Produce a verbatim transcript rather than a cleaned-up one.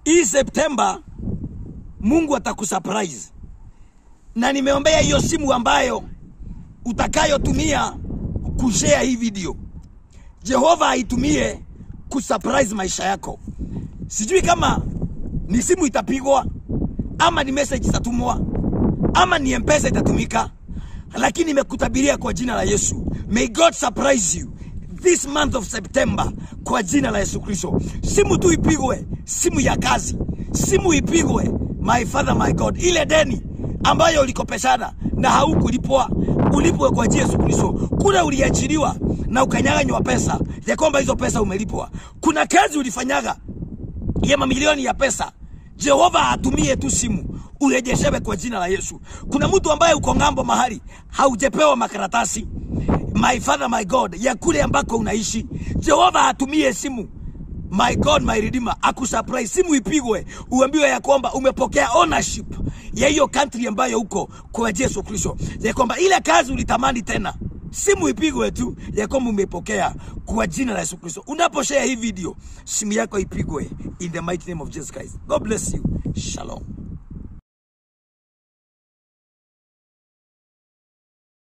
hii September Mungu atakusurprise. Na nimeombea hiyo simu ambayo utakayotumia kushare hii video, Jehova aitumie kusurprise maisha yako. Sijui kama ni simu itapigwa, ama ni message itatumwa, ama ni M-Pesa itatumika, lakini nimekutabiria kwa jina la Yesu, may God surprise you this month of September kwa jina la Yesu Kristo. Simu tu ipigwe, simu ya kazi, simu ipigwe, my Father my God. Ile deni ambayo ulikopeshana na haukulipwa, ulipwe kwa jina la Yesu Kristo. Kuna uliachiliwa na ukanyang'anywa pesa ya kwamba hizo pesa umelipwa. Kuna kazi ulifanyaga ya mamilioni ya pesa, Jehova atumie tu simu urejeshewe kwa jina la Yesu. Kuna mtu ambaye uko ngambo mahali haujepewa makaratasi, my Father my God, ya kule ambako unaishi, Jehova atumie simu, my God my Redeemer, akusurprise. Simu ipigwe, uambiwe ya kwamba umepokea ownership ya hiyo country ambayo uko kwa Yesu Kristo, ya kwamba ile kazi ulitamani tena, simu ipigwe tu ya kwamba umepokea kwa jina la Yesu Kristo. Unaposhare hii video, simu yako ipigwe in the mighty name of Jesus Christ. God bless you. Shalom.